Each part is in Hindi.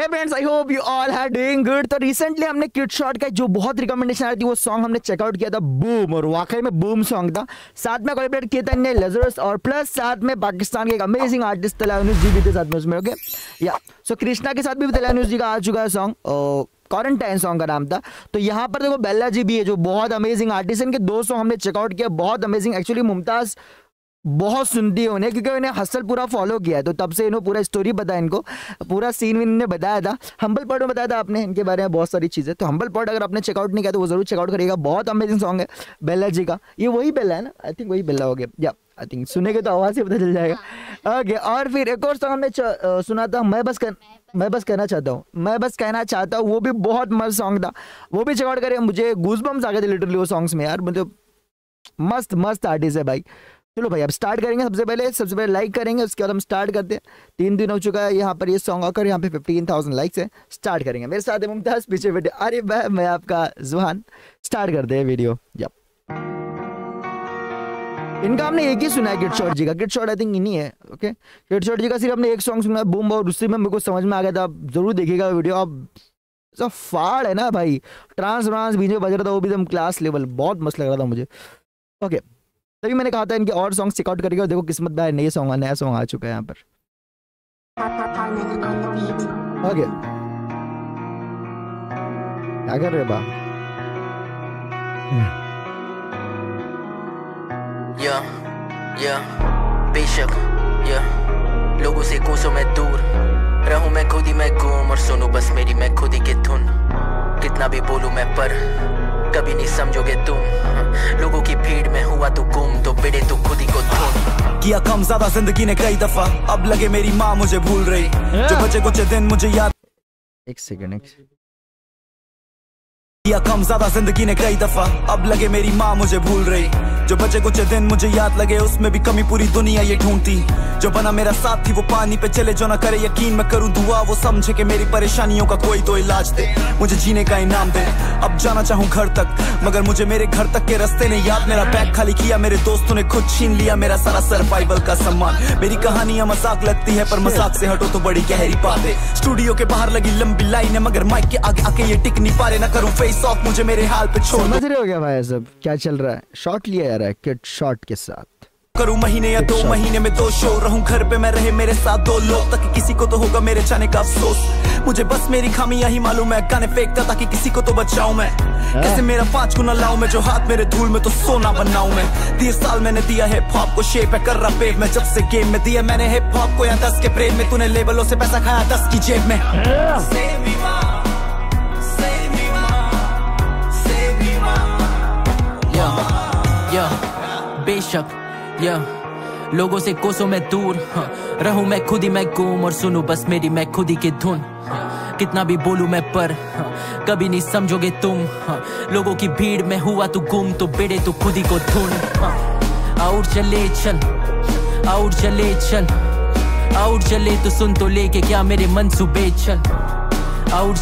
Hey friends, I hope you all are doing good। तो रिसेंटली हमने किड शॉट का जो बहुत रिकमेंडेशन आई थी वो सॉन्ग हमने चेकआउट किया था बूम, और वाकई में बूम सॉन्ग था। साथ में कोलैबोरेट किया था इन्हें लजरस और प्लस साथ में पाकिस्तान के एक अमेजिंग आर्टिस्ट तलानुस जी भी थे साथ में उसमें। ओके या सो कृष्णा के साथ भी तलानुस जी का आ चुका है सॉन्ग, क्वारंटाइन सॉन्ग का नाम था। तो यहाँ पर देखो बेल्ला जी भी है जो बहुत अमेजिंग आर्टिस्ट, इनके दो सॉन्ग हमने चेकआउट किया, बहुत अमेजिंग। एक्चुअली मुमताज़ बहुत सुनती है उन्हें क्योंकि उन्हें हसल पूरा फॉलो किया है, तो तब से इन्होंने पूरा स्टोरी बताया, इनको पूरा सीन भी इन्होंने बताया था। हम्बल पॉट में बताया था आपने इनके बारे में बहुत सारी चीज़ें, तो हम्बल पॉट अगर आपने चेकआउट नहीं किया तो वो जरूर चेकआउट करिएगा, बहुत अमेजिंग सॉन्ग है बेल्ला जी का। ये वही बेल्ला है ना, आई थिंक वही बेल्ला हो गया या आई थिंक, सुनेंगे तो आवाज़ से पता चल जाएगा। ओके और फिर एक और सॉन्ग हमने सुना था मैं बस कहना चाहता हूँ, वो भी बहुत मस्त सॉन्ग था, वो भी चेकआउट करें। मुझे गूज़बम्स आ गए थे लिटरली वो सॉन्ग्स में यार, मतलब मस्त आर्टिस्ट है भाई। चलो भाई अब स्टार्ट करेंगे। सबसे पहले लाइक करेंगे, उसके बाद हम स्टार्ट करते हैं। 3 दिन हो चुका है यहाँ पर ये सॉन्ग आकर, यहाँ पे 15,000 लाइक्स है। स्टार्ट करेंगे, मेरे साथ है मुमताज़ पीछे वीडियो, अरे मैं आपका जुहान। स्टार्ट करते हैं वीडियो। जब इनका हमने एक ही सुना है किड शॉट जी का, किड शॉट आई थिंक इन्हीं है। ओके किड शॉट जी का सिर्फ हमने एक सॉन्ग सुना है बूम, और उससे में मेरे को समझ में आ गया था। आप जरूर देखिएगा वीडियो, आप सब फाड़ है ना भाई, ट्रांस बीच में बज रहा था, वो भी एकदम क्लास लेवल, बहुत मस्त लग रहा था मुझे। ओके तभी मैंने कहा था इनके और सॉन्ग चेकआउट करके, और देखो किस्मत भाई नया सॉन्ग आ चुका है यहाँ पर। ओके क्या कर रहे बा? बेशक लोगों से कोसों में दूर रहूं मैं, खुद ही मैं घूम और सुनूं बस मेरी मैं खुद ही की धुन। कितना भी बोलूं मैं पर कभी नहीं समझोगे तुम, लोगों की भीड़ में हुआ तू गुम, तो बिड़े तू खुद ही को धुन। किया कम ज्यादा जिंदगी ने कई दफा, अब लगे मेरी माँ मुझे भूल रही, जो बचे कुछ दिन मुझे याद। एक सेकंड किया कम ज्यादा जिंदगी ने कई दफा, अब लगे मेरी माँ मुझे भूल रही, जो बचे कुछ दिन मुझे याद लगे, उसमें भी कमी पूरी दुनिया ये ढूंढती। जो बना मेरा साथ थी वो पानी पे चले, जो ना करे यकीन मैं करूं दुआ, वो समझे कि मेरी परेशानियों का कोई तो इलाज दे, मुझे जीने का इनाम दे। अब जाना चाहूं घर तक मगर मुझे मेरे घर तक के रास्ते ने याद, मेरा बैग खाली किया मेरे दोस्तों ने, खुद छीन लिया मेरा सारा सर्वाइवल का सम्मान। मेरी कहानियां मजाक लगती है पर मजाक से हटो तो बड़ी गहरी बात है। स्टूडियो के बाहर लगी लंबी लाइन है मगर माइक के आगे आके ये टिक नहीं पा रहे, ना करूं फेस ऑफ मुझे मेरे हाल पे छोड़। समझ रहे हो क्या भाई सब क्या चल रहा है? शॉट लिया जा रहा है किड शॉट के साथ, करूं महीने या 2 महीने में 2 शो, रहूं घर पे मैं रहे मेरे साथ 2 लोग, ताकि किसी को तो होगा मेरे जाने का अफसोस। मुझे बस मेरी खामियां ही मालूम है, गाने फेंकता ताकि किसी को तो बचाऊं मैं, कैसे मेरा 5 गुना लाऊं मैं, जो हाथ मेरे धूल में तो सोना बनाऊं मैं। 30 साल मैंने दिया हिप हॉप को शेप है, कर रहा पेव मैं जब से गेम में, दिया मैंने हिप हॉप को या 10 के प्रेम में, तूने लेबलों से पैसा खाया 10 की जेब में। बेशक लोगों से कोसों में दूर रहूं मैं, खुद ही मैं घूम और सुनूं बस मेरी मैं खुद ही की धुन। कितना भी बोलूं मैं पर कभी नहीं समझोगे तुम, लोगों की भीड़ में हुआ तू गुम, तो बेड़े तू खुद ही को धुन। और चले तो सुन तो लेके क्या मेरे मंसूबे चल, और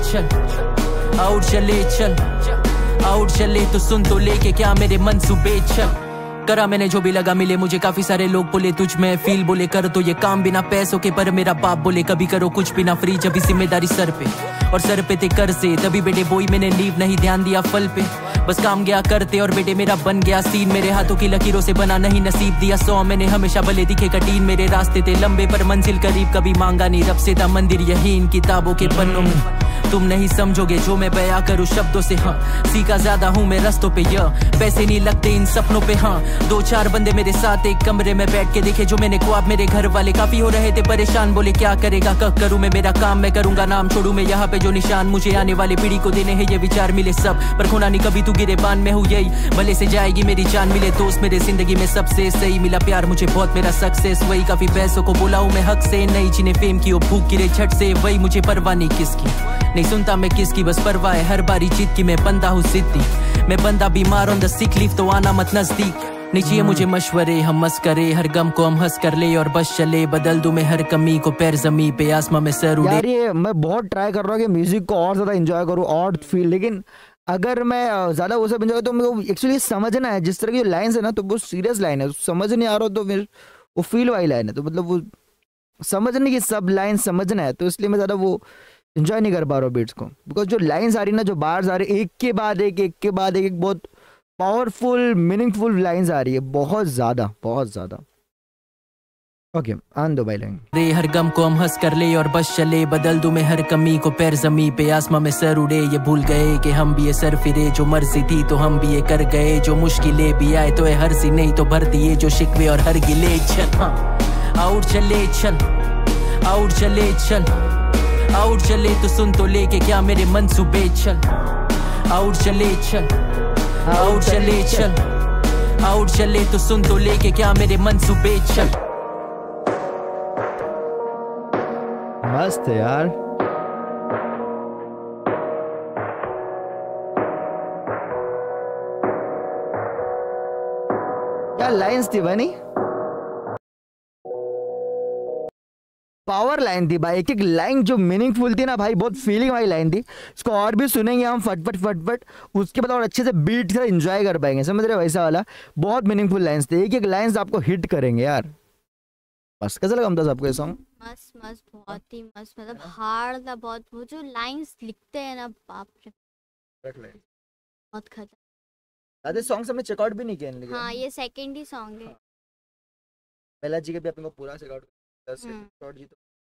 चले तो सुन तो लेके क्या मेरे मंसूबे चल। करा मैंने जो भी लगा मिले मुझे, काफी सारे लोग बोले तुझ में फील, बोले कर तो ये काम बिना पैसों के, पर मेरा बाप बोले कभी करो कुछ भी ना फ्री, जब भी जिम्मेदारी सर पे और सर पे थे कर से, तभी बेटे बोई मैंने लीव नहीं ध्यान दिया फल पे, बस काम गया करते और बेटे मेरा बन गया सीन, मेरे हाथों की लकीरों से बना नहीं नसीब दिया 100 मैंने, हमेशा भले दिखे कठिन मेरे रास्ते थे लंबे पर मंजिल करीब, कभी मांगा नहीं रब से था मंदिर यही इन किताबों के पन्नों में। तुम नहीं समझोगे जो मैं बयां करूं शब्दों से, सीखा ज्यादा हूं मैं रस्तों पे, पैसे नहीं लगते इन सपनों पे। 2-4 बंदे मेरे साथ एक कमरे में बैठ के देखे जो मैंने ख्वाब, मेरे घर वाले काफी हो रहे थे परेशान, बोले क्या करेगा करूं मैं मेरा काम, मैं करूंगा नाम छोड़ू मैं यहाँ पे, जो निशान मुझे आने वाले पीढ़ी को देने हैं ये विचार मिले सब, पर खोना नहीं कभी तू गिरे बान में हूँ यही, भले से जाएगी मेरी जान, मिले दोस्त मेरे जिंदगी में सबसे सही, मिला प्यार मुझे बहुत मेरा सक्सेस वही, काफी पैसों को बोला हूँ मैं हक से, नहीं जिन्हें फेम की वो भूख गिरे झट से, वही मुझे परवाह नहीं किसकी, नहीं सुनता मैं किसकी, बस परवाह है हर बारी जीत की, मैं बंदा हूँ जिद्दी, मैं बंदा बीमार ऑन द सिक लीव, तो आना मत नजदीक, नहीं चाहिए मुझे मशवरे, हम मस करे हर गम को हम हंस कर ले, और बस चले बदल दूं मैं हर कमी को, पैर जमी पे आसमां में सर उड़े। यार ये मैं बहुत ट्राई कर रहा हूँ कि म्यूजिक को और ज्यादा एंजॉय करूँ और फील, लेकिन अगर मैं ज्यादा वो सब एंजॉय तो मेरे को एक्चुअली समझना है, जिस तरह की लाइन्स है ना तो वो सीरियस लाइन है, समझ नहीं आ रहा तो फिर वो फील वाली लाइन है, तो मतलब वो समझने की, सब लाइन समझना है, तो इसलिए मैं ज़्यादा वो इंजॉय नहीं कर पा रहा हूँ बीट्स को, बिकॉज जो लाइन्स आ रही ना, जो बार्स आ रही, एक के बाद एक बहुत पावरफुल मीनिंगफुल लाइन्स आ रही है, बहुत ज़्यादा। ओके, आन दो भाई लाइन। रे हर गम को हम हंस कर ले और बस चले, बदल दूं मैं हर कमी को पैर जमी पे, आसमां में सर उड़े, ये भूल गए कि हम भी ये सर फिरे, जो मर्जी थी तो हम भी ये कर गए, जो मुश्किलें भी आए तो हर सी नहीं तो भर दिए, जो शिकवे और हर गिले। चल आउट चले चल, आउट चले चल, आउट चले तो सुन तो लेके क्या मेरे मंसूबे, चल आउट चले चल, आउट चले चल, आउट चले तो सुन तो लेके क्या मेरे मंसूबे, चल। मस्त है यार, क्या लाइंस थी बनी, पावर लाइन थी भाई, एक लाइन जो मीनिंगफुल थी ना भाई, बहुत फीलिंग वाली लाइन थी। इसको और भी सुनेंगे हम फटफट, उसके बाद और अच्छे से बीट से एंजॉय कर पाएंगे, समझ रहे हो, वैसा वाला बहुत मीनिंगफुल लाइंस थे, एक लाइंस आपको हिट करेंगे यार। बस कैसा लगा हमदा आपको ये सॉन्ग? मस्त, बहुत ही मस्त, मतलब हार्ड था बहुत, वो जो लाइंस लिखते हैं ना, बाप रे बहुत खतरनाक। आधे सॉन्ग हमने चेकआउट भी नहीं किया इनके। हाँ, ये सेकंड ही सॉन्ग है। पहला जी के भी अपन को पूरा चेकआउट शॉट जी तो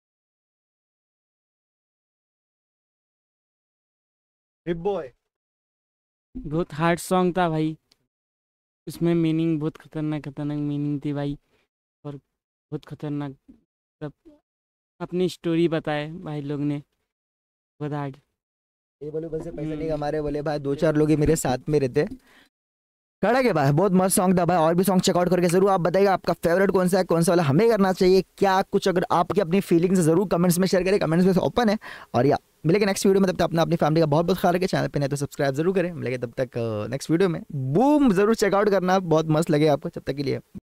हिप बॉय बहुत हार्ड सॉन्ग था भाई, उसमें मीनिंग बहुत खतरनाक मीनिंग थी भाई, और बहुत खतरनाक, मतलब अपनी स्टोरी बताए भाई लोग ने, बहुत हार्ड। ये बोले बस पैसे नहीं कमा रहे, बोले भाई 2-4 लोग ही मेरे साथ में रहते, खड़ा के भाई बहुत मस्त सॉन्ग था भाई। और भी सॉन्ग चेकआउट करके जरूर आप बताइएगा आपका फेवरेट कौन सा है, कौन सा वाला हमें करना चाहिए, क्या कुछ अगर आपकी अपनी फीलिंग्स जरूर कमेंट्स में शेयर करें, कमेंट्स में ओपन है। और या मिलेगा नेक्स्ट वीडियो में, तब तक अपना अपनी फैमिली का बहुत बहुत ख्याल रखें, चैनल पे नहीं तो सब्सक्राइब जरूर करें। मिलेगा तब तक नेक्स्ट वीडियो में, बूम जरूर चेकआउट करना, बहुत मस्त लगे आपको, तब तक के लिए।